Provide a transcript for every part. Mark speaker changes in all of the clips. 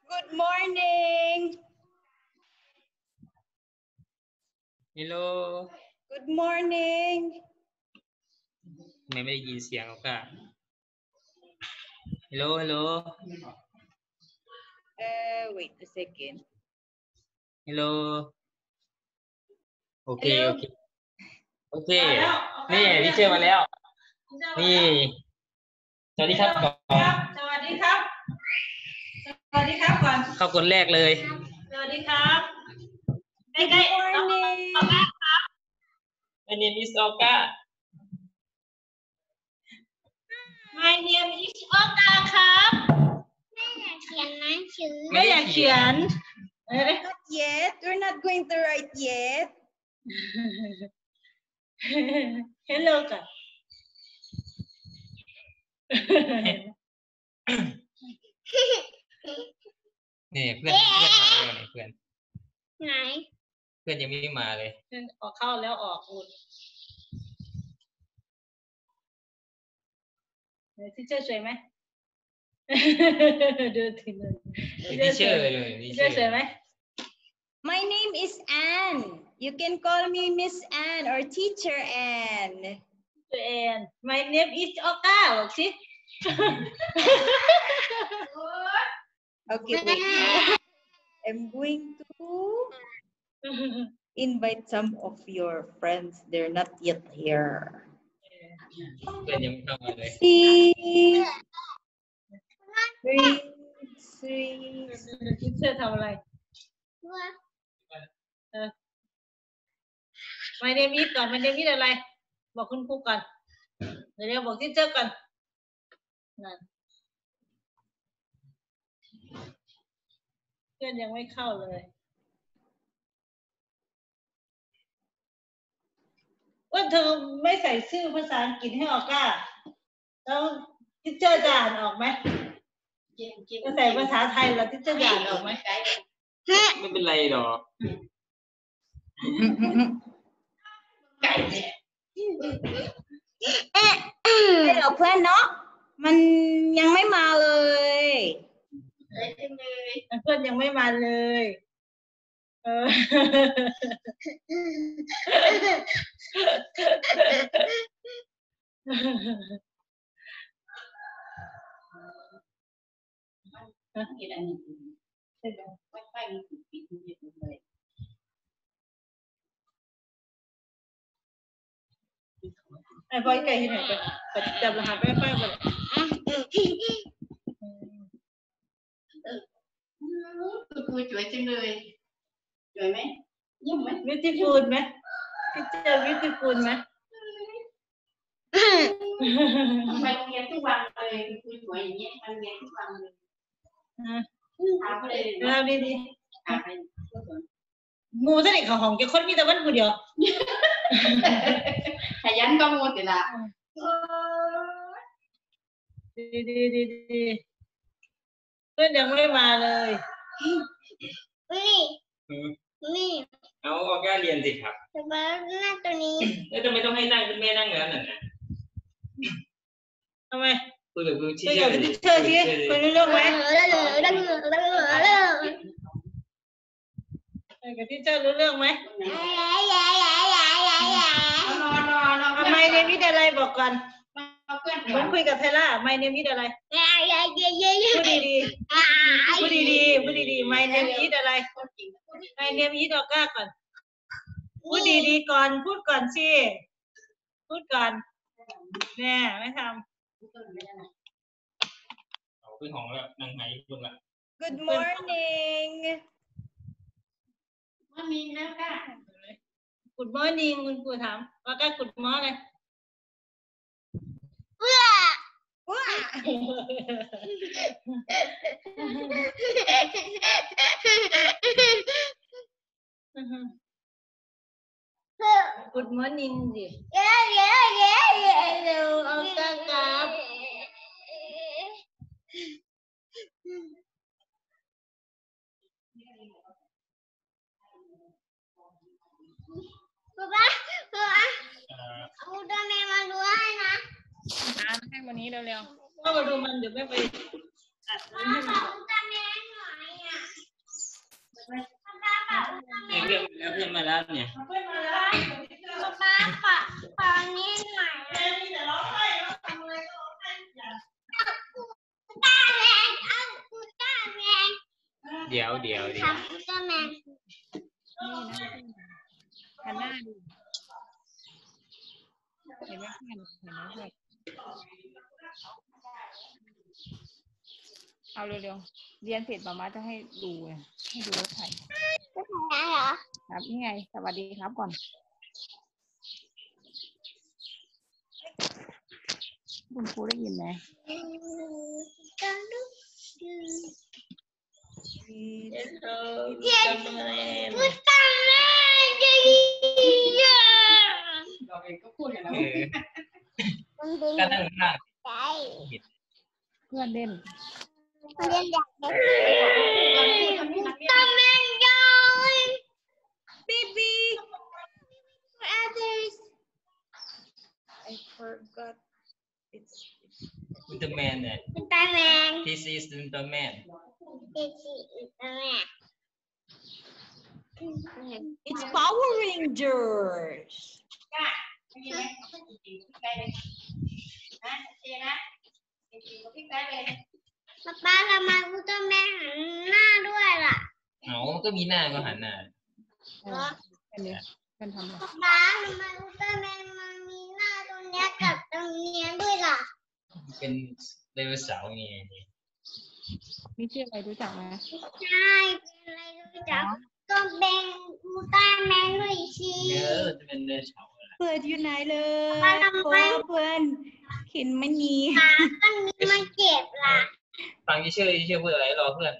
Speaker 1: Good morning.
Speaker 2: Hello.
Speaker 1: Good morning.
Speaker 2: ทำไมไม่ได้ยินเสียงเขาค่ะ Hello Hello.
Speaker 1: Wait a second.
Speaker 2: Hello. โอเค
Speaker 1: Hello.
Speaker 2: โอเคนี่ทีเชอร์มาแล้วนี่สวัสดีครับก่อน
Speaker 3: สวัสดีครับสวัสดีครับก่อน
Speaker 2: เข้าคนแรกเลย
Speaker 3: สวัสดีครับใก
Speaker 1: Good
Speaker 3: ล้ๆ
Speaker 1: morning.
Speaker 2: My name is Oka.
Speaker 3: My name is Oka ครับ
Speaker 4: แม่อยากเขียนหนังสือ
Speaker 3: ไม่อยากเขียน
Speaker 1: Not yet. We're not going to write yet.
Speaker 3: Hello ก่อน
Speaker 2: นี่เพื่อนมาเลยเพื่อน
Speaker 4: ไหน
Speaker 2: เพื่อนยังไม่มาเลย
Speaker 3: ออกเข้าแล้วออกอุ่นที่เจอสวยไหม ดูทีนึง
Speaker 2: ทีเชอร์เลย
Speaker 3: ที่เจอสวยไหม
Speaker 1: My name is Anne. You can call me Miss Anne or Teacher Anne.
Speaker 3: ตัวเอง My name is Oka บอกสิ
Speaker 1: Okay, wait. I'm going to invite some of your friends. They're not yet here.
Speaker 2: เพื่อนยังไม่เข้ามาเลย
Speaker 1: Three.
Speaker 3: ที่เจอทำอะไร
Speaker 4: ว่า
Speaker 3: My name is ก่อน My name is อะไร บอกคุณครูก่อน เดี๋ยวบอกที่เจอก่อนนั่นเพื่อนยังไม่เข้าเลยว่าเธอไม่ใส่ชื่อภาษาอังกฤษให้ออกก้าแล้วที่เจอจะอ่านออกไหมก็ใส่ภาษาไทยแล้วที่เจอจะอ่านออกไหม
Speaker 2: ไม่เป็นไรหรอก
Speaker 1: ให้เราเพื่อนเนาะมันยังไม่มาเลย
Speaker 3: เพื่อนยังไม่มาเลยไอ้บอยไก่ที่ไหนไปจับรหัสไปไปหมด
Speaker 5: คือสวยจังเลยสวยไหมเยี่ยมไหม
Speaker 3: วิธีฟูลไหมที่เจอวิธีฟูลไหม
Speaker 5: ไปโรงเรียนทุกวันเลยคือสวยอย่างเงี้ยไปโรงเรียนทุกวันเลยถามเขาเลย
Speaker 3: เราดี
Speaker 5: ถามไป
Speaker 3: ๆงูสนิทของของแกคนมีแต่วันกูเดียว
Speaker 5: ขยันก็มูแต่ละ
Speaker 3: ดีเพื่อนยังไม่มาเลย
Speaker 4: นี่
Speaker 2: เอาออกก้าเรียนสิครับ
Speaker 4: แต่ว่าหน้าตัวนี้
Speaker 2: แล้วทำไมต้องให้นั่งเป็นแม่นั่งแล้วนั่นน่ะ
Speaker 3: ทำไม
Speaker 2: คุยกับที
Speaker 3: คุย
Speaker 2: เชอ
Speaker 3: กับ
Speaker 2: ร์
Speaker 3: ทิเชอร์ที่คุยรู้เรื่องไหมคุยกับทิเชอร์รู้เรื่องไหม
Speaker 5: นอน
Speaker 3: ทำไมเนมิดอะไรบอกก่อน
Speaker 5: เพื่อน
Speaker 3: เหมือนคุยกับไทล่าไม่เนมิดอะไรพูดดีๆพูดดีๆไม่เนมิดอะไรไม่เนมิดออกก้าก่อนพูดดีๆก่อนพูดก่อนสิพูดก่อนแน่ไม่ท
Speaker 2: เอาขึ้นห้องแล้วนั่งไหนคุณละ
Speaker 1: Good morning.
Speaker 5: มันมีแล้วค่ะ
Speaker 3: ำกุดมอร์นิ่งคุณครูถามว่าก้ากุดมอร์เลย
Speaker 1: ว้า
Speaker 3: กุดมอร์นิ่งสิเอาก้ากับ
Speaker 4: ป๊าเอาตัวแม่มาดูให้นะ
Speaker 1: ให้วันนี้เร็ว
Speaker 3: ก็มาดูมันเดี๋ยวแม่ไป
Speaker 4: ขอของตัวแม่หน่อย
Speaker 2: เพื่อนมาแล้วเนี่ย
Speaker 3: เพื่อนมาแล้ว
Speaker 4: ป๊าปะนี้หน่อย
Speaker 3: แม่มีแต่ร้องไห้แล้วทำอะไรก็ร้องไห้อย่า
Speaker 4: ตาแมนเอากูตาแมน
Speaker 2: เดี๋ยว
Speaker 4: ทำกูตาแมน
Speaker 1: หันหน้าดูเห็นไหมเพื่อนเห็นไหมเพื่อนเอาเร็วๆเรียนเสร็จมาม่าจะให้ดูเลยให้ดูว่าใคร
Speaker 4: ก็ทำได้เหรอ
Speaker 1: ครับนี่ไงสวัสดีครับก่อนคุณครูได้ยินไหม
Speaker 4: กันดู
Speaker 3: เจ็บเลย
Speaker 4: กูตาแมนจะยิง
Speaker 5: เราเองก็พูดอย่างนั้น
Speaker 4: มันดึง
Speaker 2: ก็นั่ง
Speaker 4: ใจ
Speaker 1: เพื่อนเล่น
Speaker 4: มันเล่นอยากได้กูตาแมนยัง
Speaker 1: baby
Speaker 4: others
Speaker 1: I forgot it's
Speaker 2: อุลตร้าแมนเนี่ย
Speaker 4: กูตาแมน
Speaker 2: this is อุลตร้าแมน
Speaker 1: it's Power Rangers
Speaker 5: ไม่ใช่ไหมจริงๆใกล้เลยนะเจนะจริงๆก็พี่ใกล้เลย
Speaker 4: ป๊าทำไมกูต้องแม่หันหน้าด้วยล่ะ
Speaker 2: เอาก็มีหน้าก็หันหน้า
Speaker 1: เพื่อนเนี่ยเพื่อนทำอะไร
Speaker 4: ป๊าทำไมกูต้องแม่มันมีหน้าตรงเนี้ยกับตรงเนี้ยด้วยล่ะ
Speaker 2: เป็นไดโนเสาร์ไง
Speaker 1: มีชื่ออะไรรู้จักไหม
Speaker 4: ใช่เป็นอะไรรู้จักก็เป็นกูต้าแมนด้วยสิ
Speaker 2: จะเป็นไดโนเสาร์
Speaker 1: เปิดอยู่ไหนเลย
Speaker 4: ป๊าทำไม
Speaker 1: เพื่อนเห็นมันมี
Speaker 4: ป๊ามันมีมันเจ็บล่ะ
Speaker 2: ฟังที่ชื่อพูดอะไรรอเพื่อน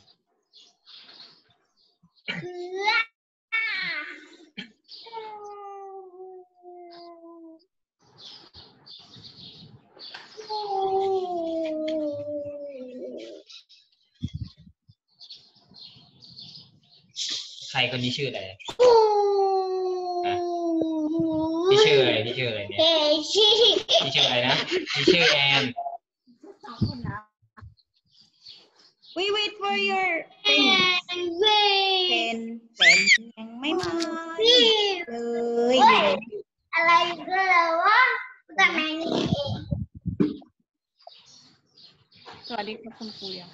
Speaker 4: คือ
Speaker 2: ใครคนนี้ชื่ออะไรที่ชื่ออะไรเนี่ย
Speaker 4: เฮ้ย
Speaker 2: ที่ชื่ออะไรนะที่ชื่อแอน
Speaker 1: we wait for your
Speaker 4: เป็นเว้ย
Speaker 1: pen ยังไม่มา
Speaker 4: นี่
Speaker 1: เลย
Speaker 4: อะไรก็แล้ววะแต่แม่นี่เอง
Speaker 1: สวัสดีครับคุณครูยัง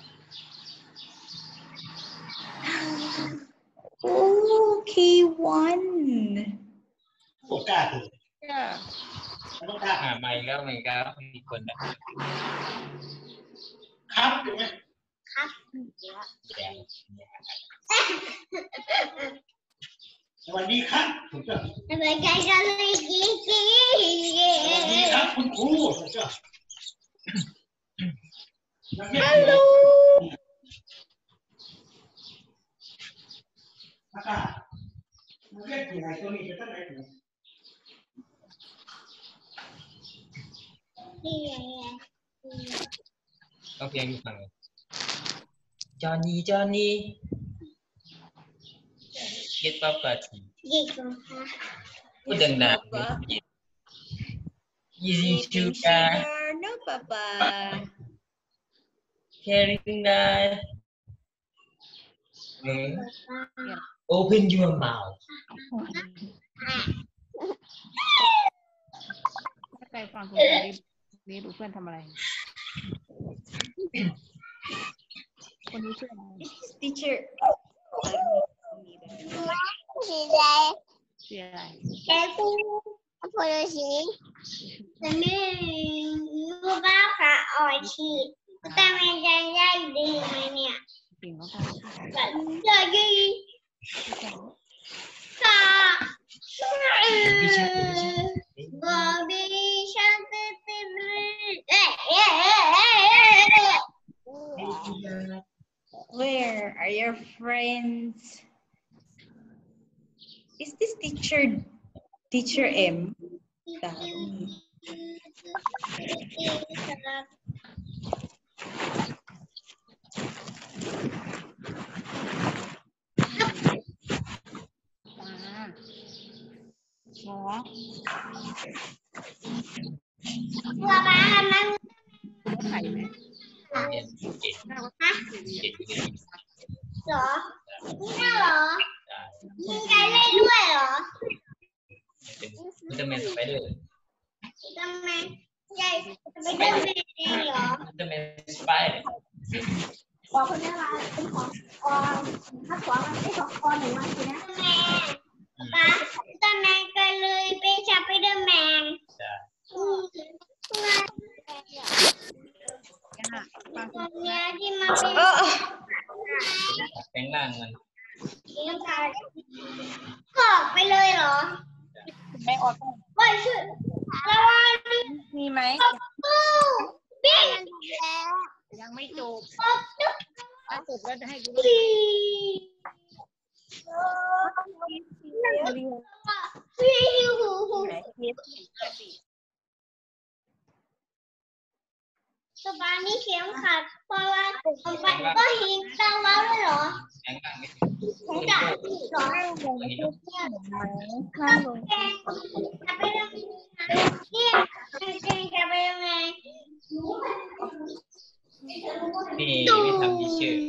Speaker 1: โอเควัน
Speaker 3: โอกล้าถูก
Speaker 1: จ้า
Speaker 3: ต้องกล้า
Speaker 2: มาอีกแล้วมีคนนะครับ
Speaker 3: ถูกไหม
Speaker 4: ครับ
Speaker 2: แดง
Speaker 3: สวัสดีครับถูกต้อง
Speaker 4: ทำไมใจกันเลยกิ๊กกิ๊
Speaker 3: สวัสดีครับคุณครูถูกต้องนักเรียน
Speaker 1: ฮัลโหล
Speaker 3: นักเรียนที่ไหนตัวนี้จะตั้งไหนถูก
Speaker 2: ต้องเพลงฟังจอห์นนี่เก็ตป๊อปปาที
Speaker 4: กิ๊กค่ะ
Speaker 2: พูดดังๆ Easy sugar
Speaker 1: no papa
Speaker 2: carrying that open your mouth
Speaker 1: ถ้าใครฟังคุณครูนี่ดูเพื่อนทำอะไรคนนี้ชื่ออะไร This is teacher
Speaker 4: สีแดง
Speaker 1: ชื่ออะไร
Speaker 4: แกกูพอดูสิแต่ไม่รู้บ้าค่ะอ่อยชีแต่ไม่ใจได้ดีไหมเนี่ย
Speaker 1: จริงเขาท
Speaker 4: แบบจะยิงค่ะบอบบี้ฉันตื่นเต้นเอ๊ะ
Speaker 1: Where are your friends? Is this teacher M? Ngó.
Speaker 4: ว่าบ้ามัน
Speaker 1: ไข่ไหม
Speaker 2: เก็บ
Speaker 4: เหรอนี่น่าเหรอ
Speaker 1: ไ
Speaker 2: อุลตร้าแมนสไปเดอร์
Speaker 4: ทำไมใหญ่ไม่ได้แม่เหรอ
Speaker 2: อุลตร้าแมนสไปเดอร์
Speaker 4: บอกคนนี้ว่าเป็นของอถ้าของมันไม่ของอหนึ่งวันสินะแม่ป้าตอนนั้นก็เลยเป็นสไปเดอร์แมน
Speaker 2: จ้ะ
Speaker 4: ตอนนี้ที่มาเป็น
Speaker 2: แปลงร่างมัน
Speaker 4: ขอกไปเลยเหรอ
Speaker 3: ไม่ออก
Speaker 4: ไม่ใช่แล้วว่า
Speaker 3: มีไหม
Speaker 4: ปูปิ้ง
Speaker 3: ยังไม่จบ
Speaker 4: ปุ๊บปุ๊บ
Speaker 3: ถ้าจบแล้วจะให้ดู
Speaker 4: ปิ้งหูหูสบายนี่เข็มขัดเพราะว่ามันก็หินตาว้าวเลยเหรอ
Speaker 2: แปลงร่างไม่
Speaker 4: ของจ่าสอง
Speaker 2: อันนี้
Speaker 4: ข้าวแกงจะไปยังไงเนี่ยแกงจะไปยังไง
Speaker 2: นี่ไม่ทำดีเชื่อ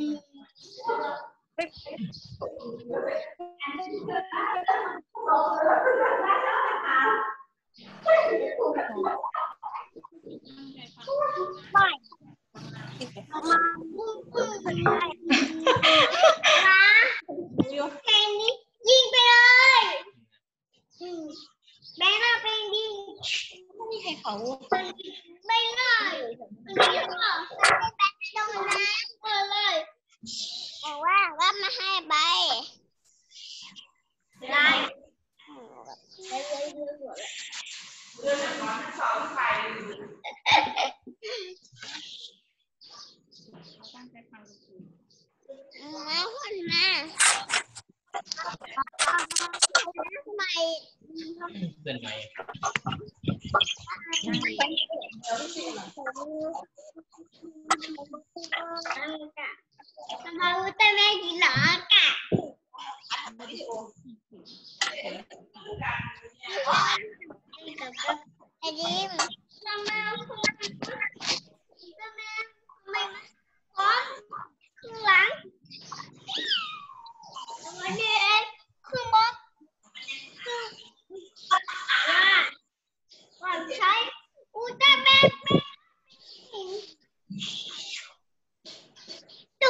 Speaker 4: เพลงนี้ยิงไปเลยแบงค์เราเพลงยิงไม่ให้เขาไม่เลยมันยิงเหรอแบงค์ตรงนั้นเลยบอกว่ามาให้ใบได้มาคนมาทำไม
Speaker 2: เพื่อนใหม่
Speaker 4: ทำไมอุตส่าห์แม่กินหรอกะไอ้ดิมทำไมขอข้างหลังวันนี้เองคือมดว่าใช้อุตส่าห์แม่ตู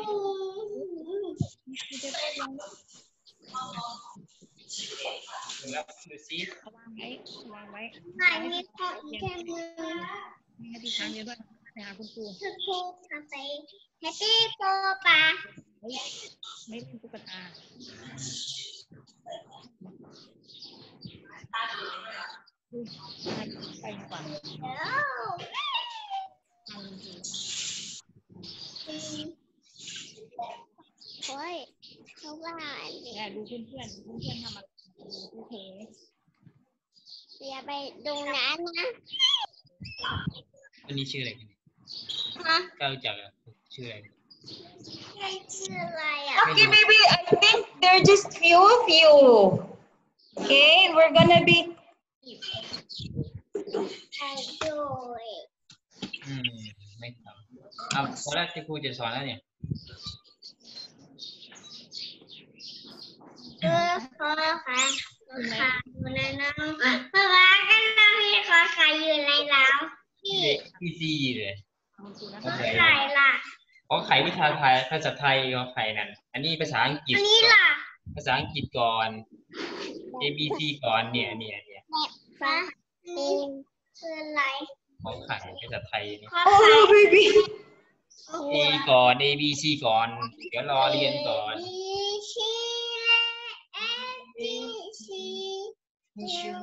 Speaker 2: แล้วดูซิ
Speaker 3: วางไว้
Speaker 4: ไม่มีพออีกแค่มือ
Speaker 3: มีหน้าที่ทางเดียวด้วยไปหาคุณครู
Speaker 4: คือครูทำไปแฮปปี้โตปา
Speaker 3: ไม่เล่นตุ๊กตาไปก่อน
Speaker 4: โอ้ยเขาว่า
Speaker 3: แต่ดูเพื่อนทำอะไรโอเค
Speaker 4: อย่าไปดูนั้นนะ
Speaker 2: อันนี้ชื่ออะไรกัน
Speaker 4: ฮะ
Speaker 2: ก้าวจักรชื่ออะไร
Speaker 4: ชื่ออะไรอ่ะ
Speaker 1: Okay, baby, I think there are just few of you. Okay, we're gonna be
Speaker 4: ไอ้ด้วย
Speaker 2: ไม่ทำเอาพอแล้วที่ครูจะสอนแล้วเนี่ย
Speaker 4: พ่อค่ะอยู่ในน้ำพ่อว่าก็น้ำมีขอไข่อยู่ในน้ำนี่
Speaker 2: อีซีเลย
Speaker 4: ขอไข่ล่ะ
Speaker 2: ขอไข่วิชาไทยภาษาไทยขอไข่นั่นอันนี้ภาษาอังกฤษ
Speaker 4: อันนี้ล่ะ
Speaker 2: ภาษาอังกฤษก่อน A B C ก่อนเนี่ย
Speaker 4: ฟ้านี่คืออะไร
Speaker 2: ขอไข่ภาษาไทยเนี่ย
Speaker 4: ขอไข่
Speaker 1: oh baby.
Speaker 2: A ก่อน A B C ก่อน เดี๋ยวรอเรียนก่อน
Speaker 4: B C D C U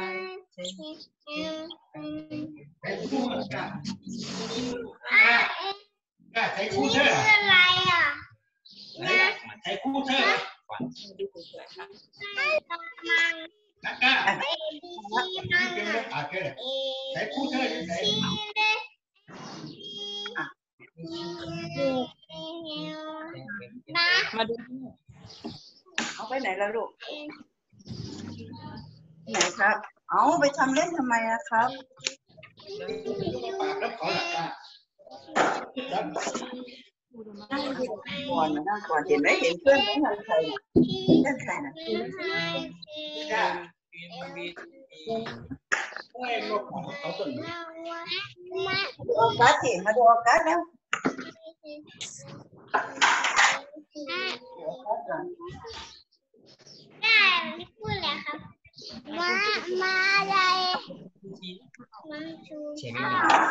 Speaker 6: ใส่
Speaker 4: นี่
Speaker 6: คู่เธ
Speaker 4: คือ
Speaker 6: อ
Speaker 4: อะไรอ่ะ
Speaker 6: ใส่คู่เธอ
Speaker 4: มัง
Speaker 6: นักก้า
Speaker 4: A B C มัง
Speaker 6: เป็นเรื่องอาเกอร์
Speaker 4: A
Speaker 6: ใส่คู่เธอยังไง
Speaker 4: นะ
Speaker 3: มาดู
Speaker 7: เอาไปไหนแล้วลูก ไหนครับ เอาไปทำเล่นทำไมอะครับ
Speaker 6: ปากแล้วขอหลักก้า
Speaker 7: ก่อนมานั่งก่อนเห็นไหมเห็นเพื่อนไหมทางใครน่ะเพื่อนใครน่ะ
Speaker 6: ก้า
Speaker 2: B
Speaker 6: เฮ้ยลูกของเขาต้น
Speaker 7: โอกาสสิมาดูโอกาสแล้ว
Speaker 4: ได้พูดแล้วครับมาอะไรมาชู
Speaker 2: เช็ค
Speaker 4: ข้า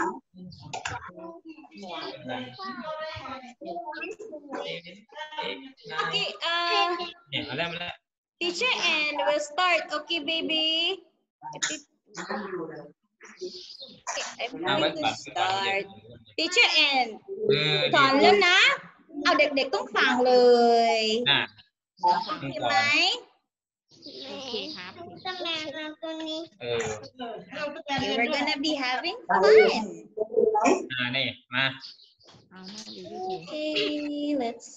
Speaker 1: Okay,
Speaker 2: เนี่ยเอาแล้วมาแล้ว
Speaker 1: teacher Ann will start. Okay, baby. Okay, I'm going to start. Teacher Ann สอนแล้วนะ เอาเด็กๆต้องฟังเลย ใช่ไหม
Speaker 4: ก็แมวเราตัวนี้
Speaker 1: We're gonna be having fun.
Speaker 2: นี่มา
Speaker 1: Okay, let's.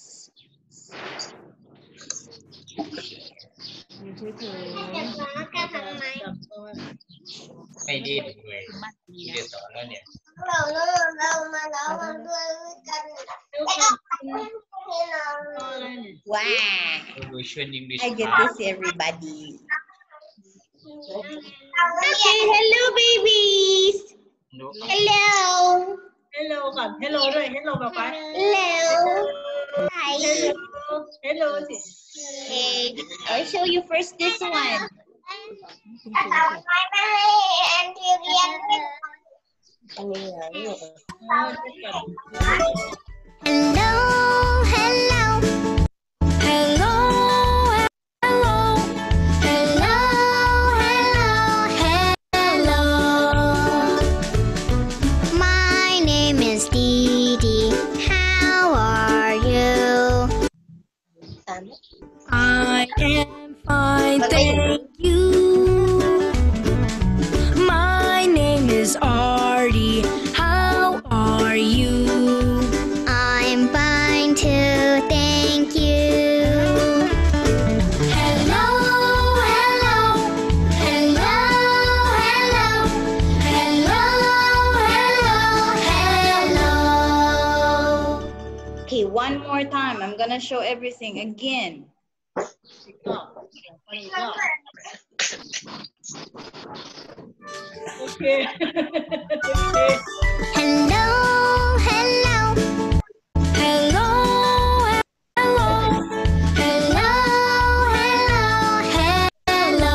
Speaker 4: จะฟ้ากันทำไม
Speaker 2: ไม่ดีเลยเดี๋ยวสอนแล้วเนี่ย
Speaker 4: เรามาด้วยกัน
Speaker 1: Wow.
Speaker 2: ดูชวนยิงดิ
Speaker 1: I get to see everybody. Okay, hello, babies. Hello.
Speaker 3: Hello ก่อน Hello ด้วย Hello แบบไป
Speaker 1: Hello. Hi.
Speaker 3: Hello สิ
Speaker 1: Okay, I'll show you first this one.
Speaker 7: อันนี้เหรอลูก
Speaker 4: Hello, hello. Hello, hello. Hello, hello, hello. My name is Dee. How are you? I am fine, thank you. My name is Artie. How are you? I'm fine too, thank you. Hello, hello, hello, hello, hello, hello, hello.
Speaker 1: Okay, one more time. I'm gonna show everything again.
Speaker 3: โอเค
Speaker 4: Hello, hello. Hello, hello. Hello, hello, hello.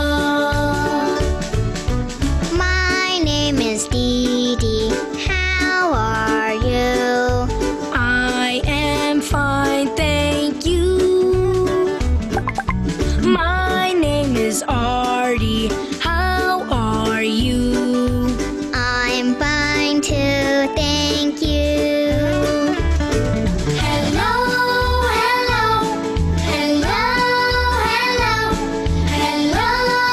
Speaker 4: My name is Dee. How are you? I am fine, thank you. My name is Artie. How are you? I'm fine too, thank you. Hello, hello, hello, hello, hello,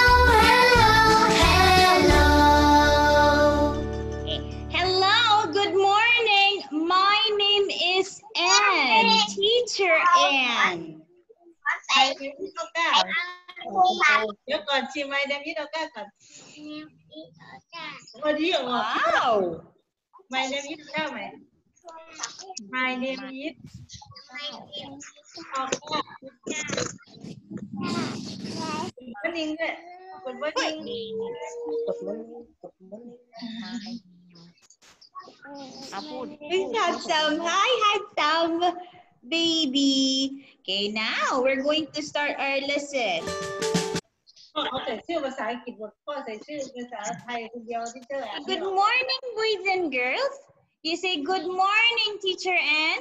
Speaker 4: hello, hello.
Speaker 1: Hello, good morning. My name is Ann, Teacher Ann.
Speaker 3: เดี๋ยวก่อนชิมไอเดมิโดก้าก่อนวันนี้เหรอ
Speaker 1: Wow.
Speaker 3: My name is ก้าไหม My name is วันนิงด้วยวันนิง
Speaker 1: Handsome. Hi, handsome baby. Okay, now we're going to start our lesson.
Speaker 3: เขาใส่ชื่อภาษาอังกฤษหมดพ่อใส่ชื่อภาษาไทยคนเดียวที่เจอ
Speaker 1: Good morning, boys and girls. You say good morning, Teacher Ann.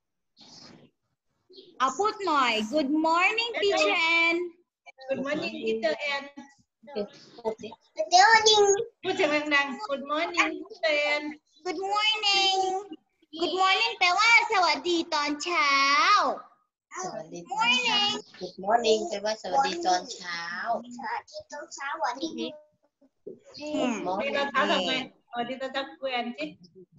Speaker 1: I'll put my good morning, Teacher Ann.
Speaker 3: Good morning Teacher Ann
Speaker 4: เดี๋ยวยิง
Speaker 3: พูดเสียงดังๆ Good morning Teacher Ann
Speaker 1: Good morning. Good morning แปลว่าสวัสดีตอนเช้า
Speaker 7: สวัสดีตอนเช้า Good morning แปลว่าสวัสดีตอนเช้า
Speaker 4: สวัสดีตอนเช้าวันนี้
Speaker 3: ดีตอนเช้าทำไงดีตอนเช้าคุยกันสิ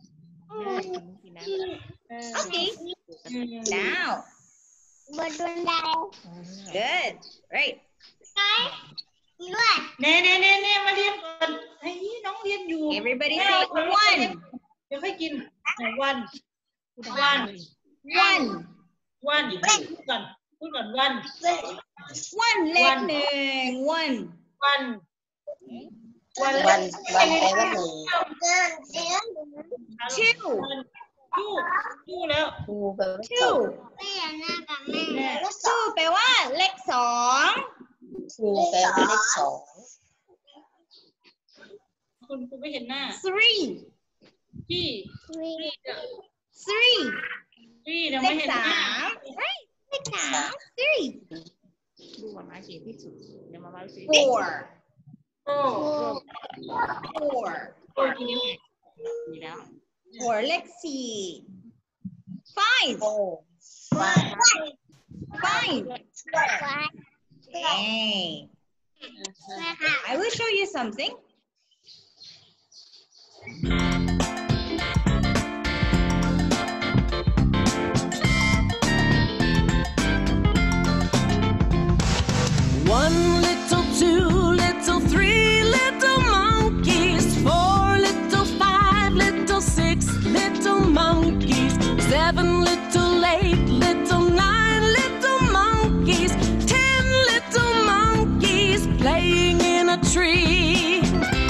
Speaker 1: Okay. Now.
Speaker 4: บนบันได
Speaker 1: Good. Right.
Speaker 4: ไปด้วย
Speaker 3: เน่มาเรียนก่อนเฮ้ยน้องเรียนอยู่
Speaker 1: Everybody say one.
Speaker 3: เดี๋ยวค่อยกินวัน
Speaker 1: One.
Speaker 3: พูดก่อนวัน
Speaker 1: One เล็กหนึ่ง one.
Speaker 3: วัน
Speaker 7: วันแปลว่าหนึ่ง
Speaker 1: two
Speaker 3: 2แล้ว
Speaker 7: ทูแปลว่าสอง
Speaker 1: two แปลว่าเลขสอง
Speaker 7: ทูแปลว่าเลขสอง
Speaker 3: คุณไม่เห็นหน้า
Speaker 1: three
Speaker 3: ที่
Speaker 1: three
Speaker 3: ที่เรา
Speaker 1: เล
Speaker 3: ไม่
Speaker 1: ข
Speaker 3: เห็นห
Speaker 1: สา
Speaker 3: น้าม
Speaker 1: right เลขสาม three
Speaker 5: ดูก่อนนะเสียที่สุดเดี๋ยวมาว่าสิ
Speaker 1: four
Speaker 3: โอ้
Speaker 1: four
Speaker 3: โอ้ทีนี้
Speaker 5: ดีแล้ว
Speaker 1: four เลขสี่ five
Speaker 7: โอ้
Speaker 1: five hey I will show you something
Speaker 8: One little, two little, three little monkeys, 4 little, 5 little, 6 little monkeys, 7 little, 8 little, 9 little monkeys, 10 little monkeys playing in a tree.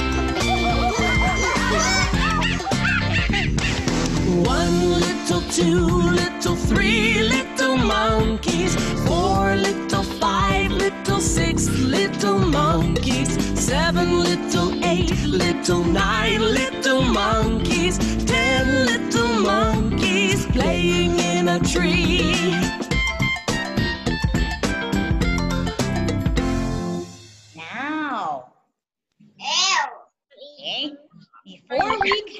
Speaker 8: One little, 2 little, 3 little monkeys, 4 little, 5 little, 6 little monkeys, 7 little, 8 little, 9 little monkeys, 10 little monkeys playing in a tree.
Speaker 1: now okay before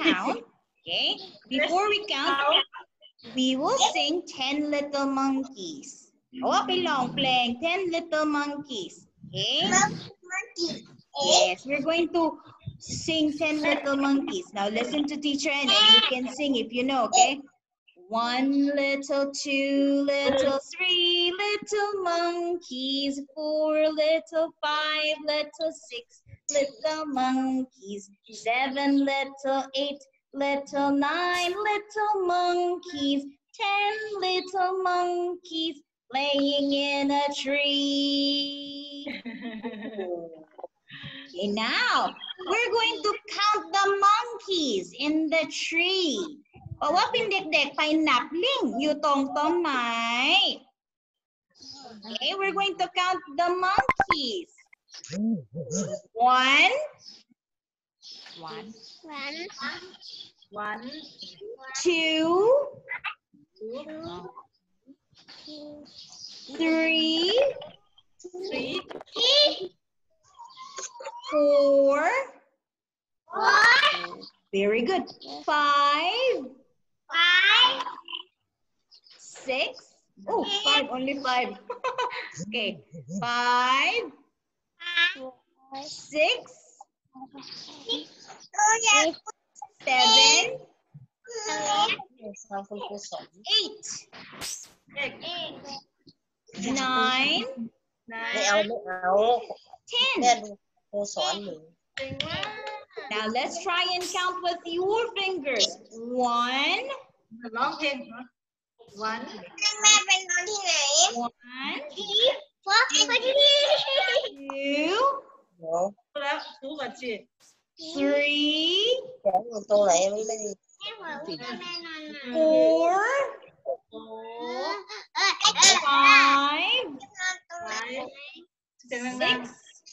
Speaker 1: we count we will sing 10 little monkeys เพราะว่าไปลองเพลง 10 little monkeys okay yes we're going to sing 10 little monkeys now listen to teacher and you can sing if you know okay 1 little 2 little 3 little monkeys 4 little 5 little 6 little monkeys 7 little 8 little 9 little monkeys 10 little monkeys playing in a tree okay now we're going to count the monkeys in the tree เพราะว่าเป็นเด็กๆไปนับลิงอยู่ตรงต้นไม้ okay we're going to count the monkeys 1 2 3 4 very good 5 6 oh 5 only 5 okay 5 6 7
Speaker 7: ฟังคุณครูสอน
Speaker 1: 8 9
Speaker 7: ไม่เอา
Speaker 1: 10
Speaker 7: แม่ดูครูสอนหนู
Speaker 1: now let's try and count with your fingers 1
Speaker 3: ร้องเพลงวัน
Speaker 4: แม่เป็นนอนที่ไหน
Speaker 1: 1
Speaker 4: ไปที่นี่
Speaker 1: 2
Speaker 7: เดี๋ยว
Speaker 3: แล้วรู้ก่อนสิ
Speaker 1: 3
Speaker 7: แขนอยู่ตรงไหนไม่ได้
Speaker 4: แม่บอกว่าแม่นอน
Speaker 1: 4
Speaker 3: โอ้
Speaker 4: ไอ้เจ้า
Speaker 1: 5
Speaker 4: นอนตรงไหน
Speaker 3: เสียงดัง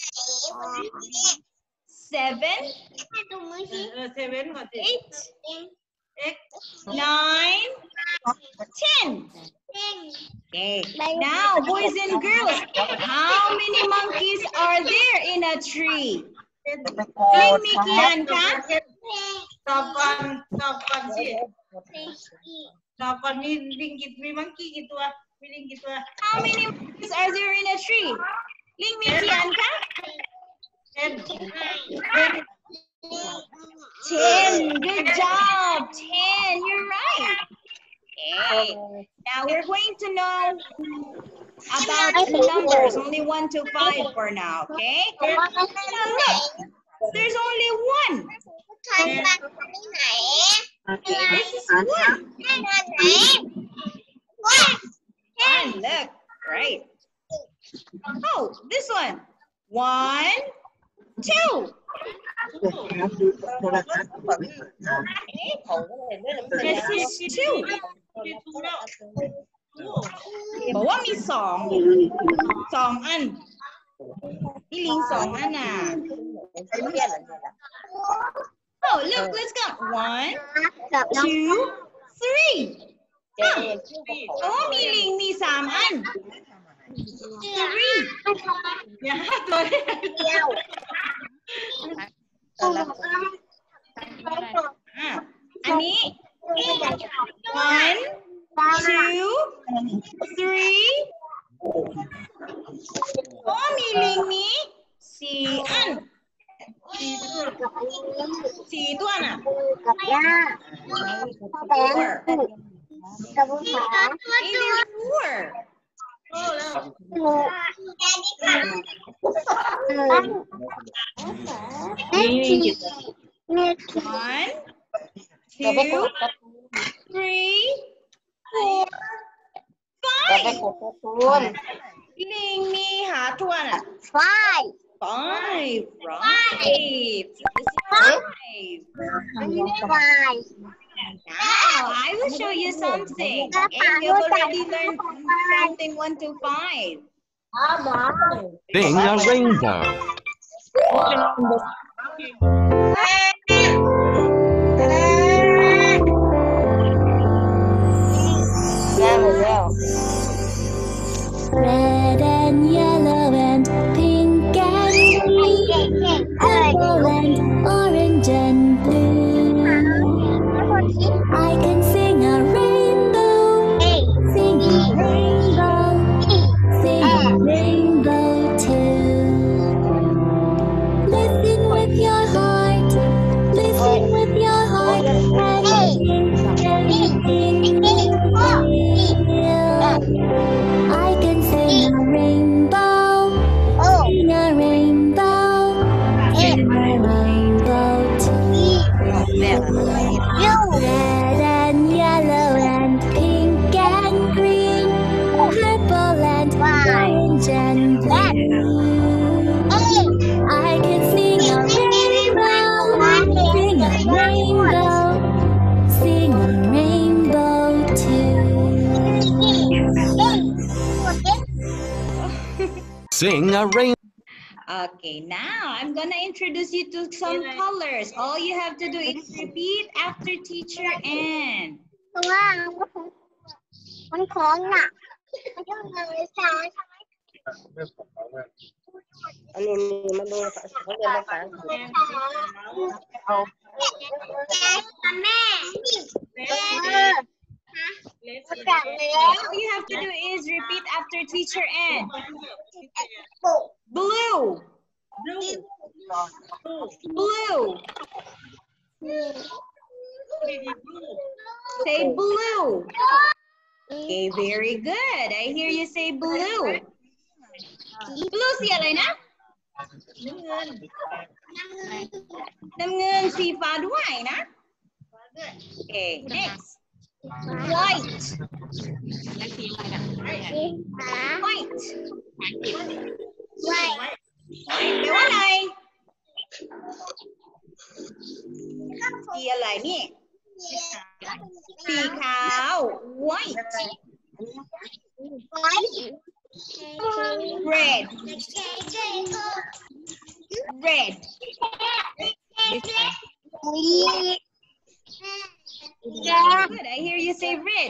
Speaker 1: 6 7
Speaker 4: แม่ดูมือสิ
Speaker 3: เซเว่นก่อนสิ
Speaker 1: 8
Speaker 3: เอ็ก
Speaker 1: 9 10 okay now boys and girls how many monkeys are there in a tree ลิงมีกี่อันคะ
Speaker 3: ตอบก่อนสิตอบก่อนมีลิงมีมังกี้กี่ตัวมีลิงกี่ตัว
Speaker 1: how many monkeys are there in a tree ลิงมีกี่อันคะ 10 good job 10 you're right okay now we're going to know about the numbers only 1 to 5 for now okay now look there's only 1
Speaker 4: ทานปลาที่ไหน
Speaker 1: okay this is 1
Speaker 4: แม่นอนไหน
Speaker 1: 1 look right oh this one 1 2 This is 2 บอกว่ามี2 อันพี่ลิง2 อันน่ะ Oh look, let's go 1 2 3 อ๋อมีลิงมี3 อัน 3
Speaker 3: อย่าให้ตัวเดียว
Speaker 1: อันนี้ 1 2 3 อ๋อมีลิงมี4 อัน 4 ตัวน่ะ 1 2 3 4 5 ลิงมีหาทวนอ่ะ 5 right. Now I will show you something. And you've already learned something 1 to 5.
Speaker 8: Sing a rainbow.
Speaker 4: Red and yellow and pink and green, purple and orange and blue. I can sing a rainbow, sing a rainbow, sing a rainbow too. Listen with your heart, listen with your heart, and sing anything you feel. I can sing a rainbow, sing a rainbow, sing a rainbow too. Red and yellow and pink and green, purple and orange and blue. I can sing a rainbow, sing a rainbow, sing a rainbow too.
Speaker 8: Sing a rainbow.
Speaker 1: Okay, now I'm gonna introduce you to some colors. All you have to do is repeat after teacher Ann.
Speaker 4: มันของหนักมันต้องเลยใช่
Speaker 7: อันนี้มันดูเขาเรียนภาษาอังกฤษ
Speaker 4: แม่จับเลย
Speaker 1: All you have to do is repeat after teacher Ann. Blue. Blue. Say blue. Okay, very good. I hear you say blue. Blue สีอะไรนะ น้ำเงินสีฟ้าด้วยนะ Okay, next. White. White. แปลว่าอะไร สีอะไรนี่ สีขาว white. Red. Red. Good. I hear you say red.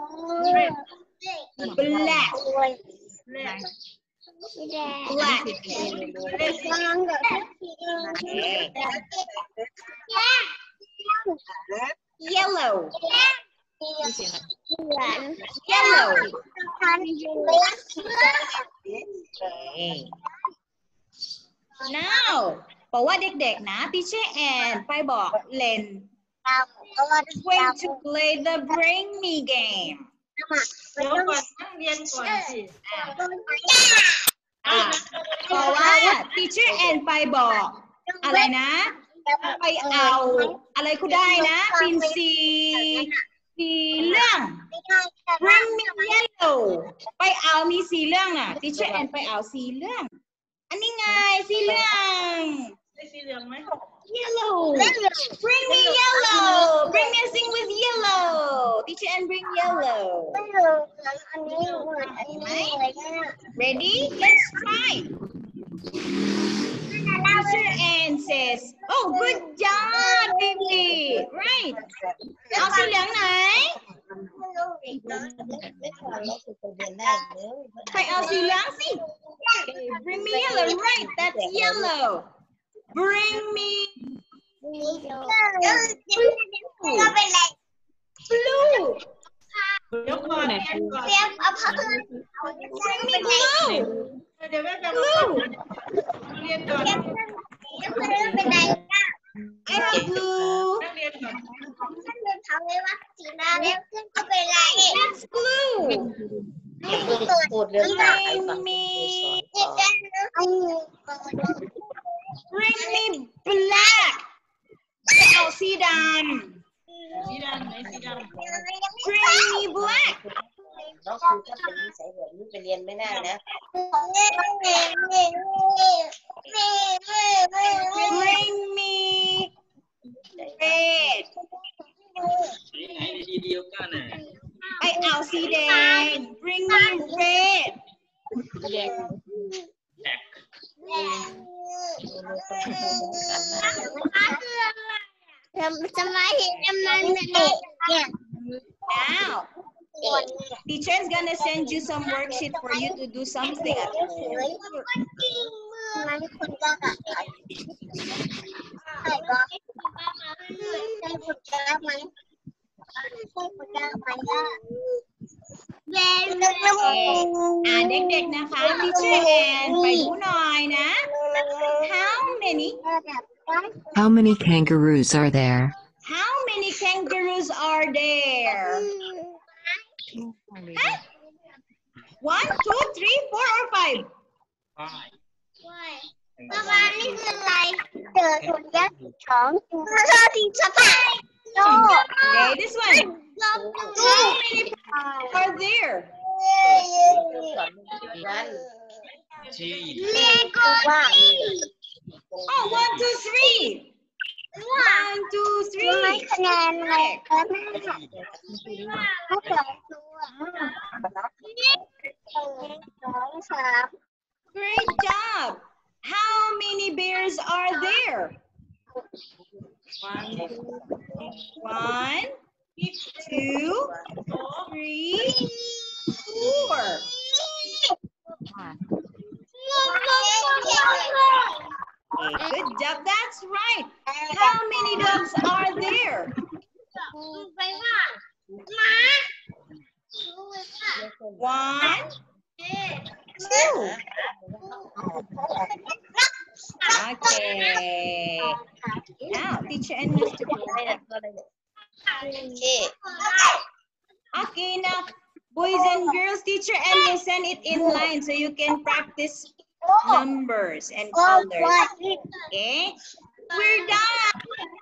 Speaker 1: Black. Black. Okay. Yellow. Yellow. Okay. Now บอกว่าเด็กๆนะ Teacher Ann ไปบอกเลน going to play the Bring Me game.
Speaker 3: เดี๋ยวก่อนนั่งเรียนก่อนสิ
Speaker 1: เพราะว่า Teacher Ann ไปบอกอะไรนะ ไปเอาอะไรก็ได้นะเป็นสีเหลือง Bring me yellow ไปเอามีสีเหลืองน่ะ Teacher Ann ไปเอาสีเหลือง อันนี้ไงสีเหลือง
Speaker 3: ได้สีเหลืองไหม
Speaker 1: Yellow. Bring me yellow. Bring me a thing with yellow. Teacher Ann, bring yellow. Ready? Let's try. Teacher Ann says, oh, good job, baby. Right. เอาสีเหลืองไหน ใครเอาสีเหลืองสิ Okay, bring me yellow. Right, that's yellow. Bring me blue.
Speaker 3: เดี๋ยวก่อนเรียนก่อน
Speaker 1: Bring me blue.
Speaker 3: เดี๋ยวแม่จะ
Speaker 1: Blue.
Speaker 3: เรียนก่อน
Speaker 1: I have blue.
Speaker 3: นักเรียนก่อน
Speaker 1: That's blue.
Speaker 7: พูดเรื่องราวให้ฟัง
Speaker 1: Bring me black. เอาสีดำ
Speaker 3: สีดำไหนสีดำ
Speaker 1: Bring me black.
Speaker 7: น้องครูก็เป็นนิสัยแบบนี้ไปเรียนไม่ได้นะ
Speaker 1: Bring me red.
Speaker 2: ไหนดีเดียวกันน่ะ
Speaker 1: ไอเอาสีแดง Bring me red.
Speaker 2: แท็ก Now, teacher is gonna send you some worksheet for you to do something at home. And เด็กๆนะคะ teacher and ไปดูหน่อยนะ
Speaker 9: How many kangaroos are there?
Speaker 1: How many kangaroos are there? Huh? 1, 2, 3, 4 or 5? Okay, this one. How many are there?
Speaker 2: ชี้
Speaker 1: Oh, 1, 2, 3. 1, 2, 3. Great job. How many bears are there? 1, 2, 3, 4. Okay, good job. That's right. How many dogs are there? 1, 2. Okay. Now, teacher and Mr. Okay, now, boys and girls, teacher and will send it in line so you can practice numbers and colors. Okay? We're done.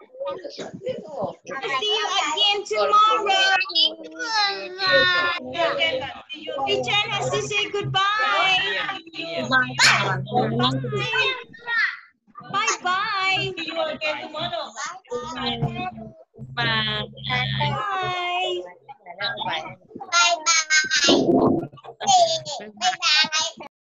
Speaker 1: See you again tomorrow. Teacher has to say goodbye. Bye-bye.
Speaker 3: See you again tomorrow.
Speaker 1: Bye.
Speaker 7: Bye bye.
Speaker 4: Bye bye.